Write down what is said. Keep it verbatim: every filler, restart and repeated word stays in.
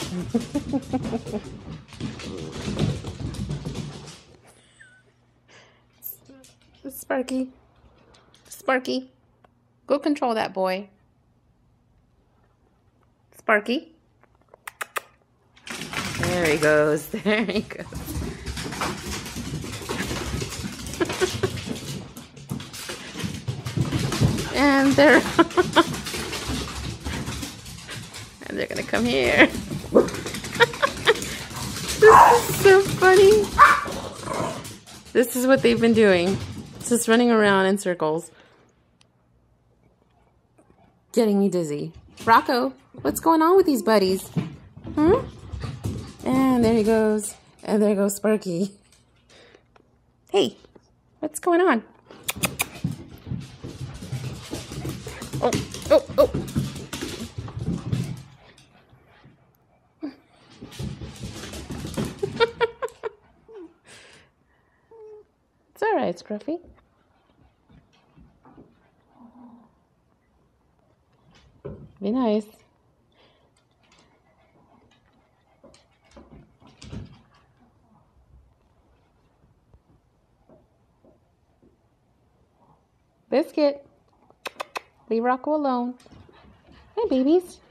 Sparky. Sparky. Go control that boy. Sparky. There he goes. There he goes. And they're and they're gonna come here. This is so funny. This is what they've been doing. Just running around in circles. Getting me dizzy. Rocco, what's going on with these buddies? Hmm? And there he goes. And there goes Sparky. Hey, what's going on? Oh, oh, oh. It's all right, Scruffy. Be nice. Biscuit. Leave Rocco alone. Hi, babies.